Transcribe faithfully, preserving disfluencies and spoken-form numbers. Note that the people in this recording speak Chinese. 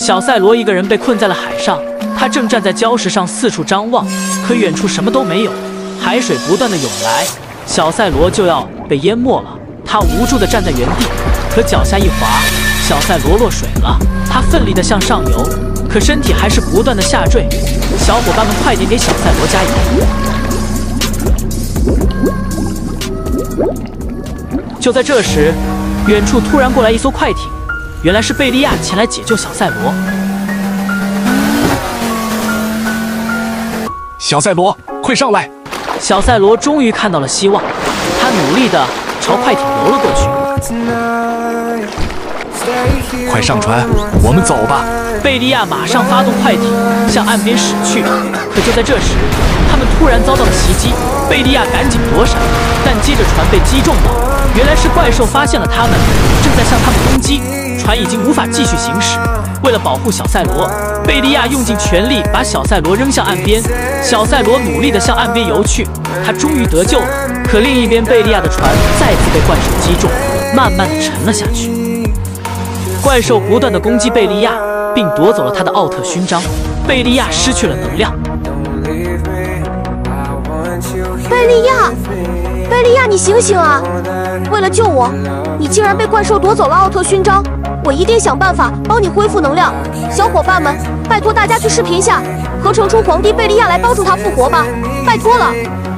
小赛罗一个人被困在了海上，他正站在礁石上四处张望，可远处什么都没有，海水不断的涌来，小赛罗就要被淹没了。他无助的站在原地，可脚下一滑，小赛罗落水了。他奋力的向上游，可身体还是不断的下坠。小伙伴们，快点给小赛罗加油！就在这时，远处突然过来一艘快艇，原来是贝利亚前来解救小赛罗。 小赛罗，快上来！ 小赛罗终于看到了希望，他努力地朝快艇游了过去。 快上船，我们走吧！ 贝利亚马上发动快艇向岸边驶去，可就在这时，他们突然遭到了袭击。贝利亚赶紧躲闪，但接着船被击中了。原来是怪兽发现了他们，正在向他们攻击，船已经无法继续行驶。为了保护小赛罗，贝利亚用尽全力把小赛罗扔向岸边。小赛罗努力地向岸边游去，他终于得救了。可另一边，贝利亚的船再次被怪兽击中，慢慢地沉了下去。怪兽不断地攻击贝利亚，并夺走了他的奥特勋章。贝利亚失去了能量。 贝利亚，贝利亚，你醒醒啊！为了救我，你竟然被怪兽夺走了奥特勋章。我一定想办法帮你恢复能量。小伙伴们，拜托大家去视频下合成出皇帝贝利亚来帮助他复活吧，拜托了！